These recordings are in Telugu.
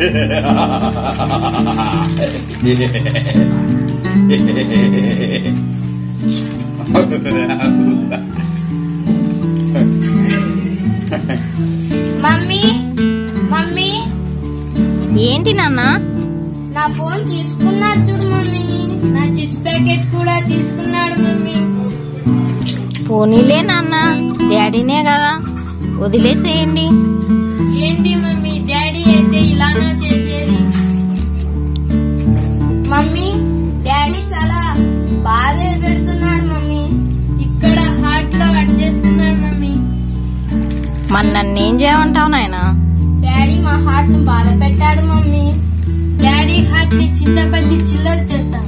మమ్మీ మమ్మీ ఏంటి నాన్న? నా ఫోన్ తీసుకున్నాడు చూడు మమ్మీ. నా చిప్స్ ప్యాకెట్ కూడా తీసుకున్నాడు మమ్మీ. పోనీలే నాన్న, డాడీనే కదా, వదిలేసేయండి. ఏంటి మమ్మీ, డాడీ అయితే ఇలానా చేసేది? మమ్మీ, డాడీ చాలా బాధ పెడుతున్నాడు మమ్మీ. ఇక్కడ హార్ట్ లో కట్ చేస్తున్నాడు మమ్మీ. మరి నన్నేం చేయమంటావు నాయనా? డాడీ మా హార్ట్ ను బాధ పెట్టాడు మమ్మీ. డాడీ హార్ట్ ని చింతపచ్చి చిల్లర చేస్తాను.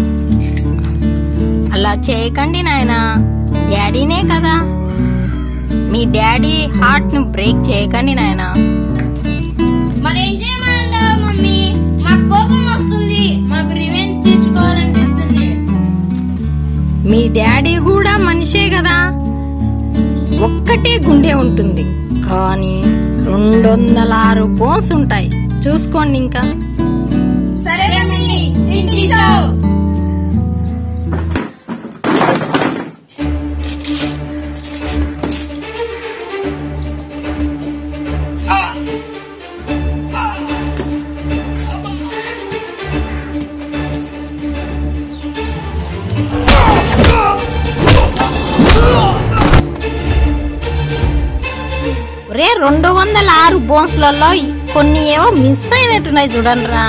అలా చేయకండి నాయనా, డాడీనే కదా. మీ డాడీ హార్ట్ ను బ్రేక్ చేయకండి నాయనా. మరేం చేయమంటావు మమ్మీ? మాకు కోపం వస్తుంది, మాకు రివెంజ్ తీర్చుకోవాలనిపిస్తుంది. మీ డాడీ కూడా మనిషే కదా, ఒక్కటే గుండె ఉంటుంది కానీ 206 బోన్స్ ఉంటాయి. చూసుకోండి ఇంకా. సరే మమ్మీ, ఇంటిసావు. రే 206 బోన్స్లలో కొన్ని ఏవో మిస్ అయినట్టున్నాయి చూడండి రా.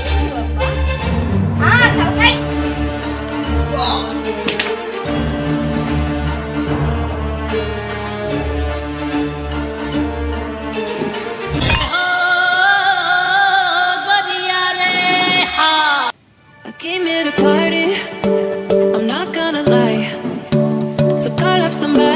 I came here to party, I'm not gonna lie. So call up somebody.